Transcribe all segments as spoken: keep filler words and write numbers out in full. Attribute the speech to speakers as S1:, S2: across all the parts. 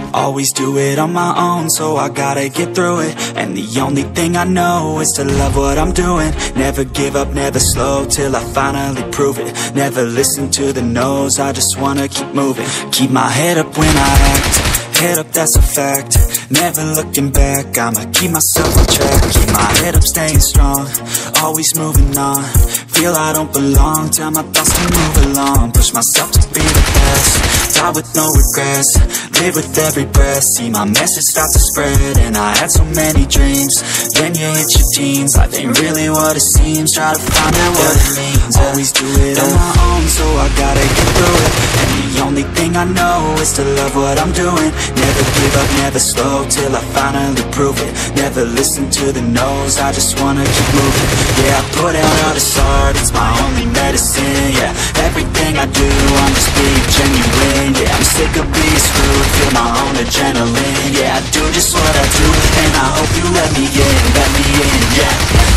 S1: Always do it on my own, so I gotta get through it. And the only thing I know is to love what I'm doing. Never give up, never slow, till I finally prove it. Never listen to the no's, I just wanna keep moving. Keep my head up when I act, head up, that's a fact. Never looking back, I'ma keep myself on track. Keep my head up, staying strong, always moving on. Feel I don't belong, tell my thoughts to move along. Push myself to be the best, die with no regrets. Live with every breath, see my message start to spread. And I had so many dreams, then you hit your teens. Life ain't really what it seems, try to find out what it means. Always do it on my own, so I gotta get through it. And the only thing I know is to love what I'm doing. Never give up, never slow, till I finally prove it. Never listen to the no's, I just wanna keep moving. Yeah, I put out all this art, it's my only medicine. Yeah, everything I do, I'm just being genuine. Yeah, I'm sick of being screwed, feel my own adrenaline. Yeah, I do just what I do, and I hope you let me in, let me in, yeah.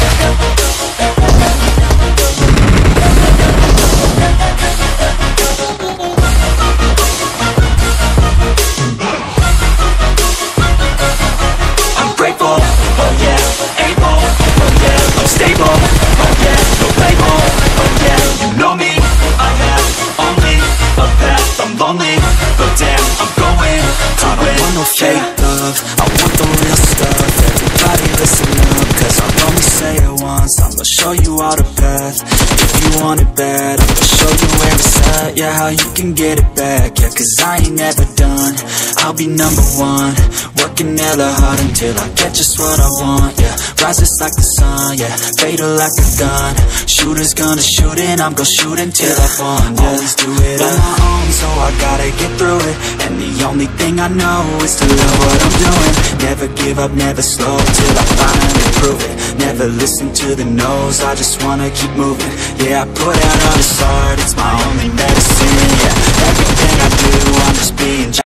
S1: I'm grateful, oh yeah, able, oh yeah, I'm stable, oh yeah, no label, oh yeah, you know me, I have only a path, I'm lonely, but damn, I'm going to I don't want no fake love, I want the real stuff. Everybody listen up, cause I'll only say it once. I'ma show you all the path, if you want it bad. I'ma show you where it's at, yeah, how you can get it back. Yeah, cause I ain't never done, I'll be number one. Working hella hard until I get just what I want, yeah. Rises like the sun, yeah, fatal like a gun. Shooters gonna shoot and I'm gonna shoot until I won, yeah. Always do it on my own, so I gotta get through it. And the only thing I know is to love what I'm doing. Never give up, never slow, till I finally prove it. Never listen to the no's, I just wanna keep moving. Yeah, I put out all this art, it's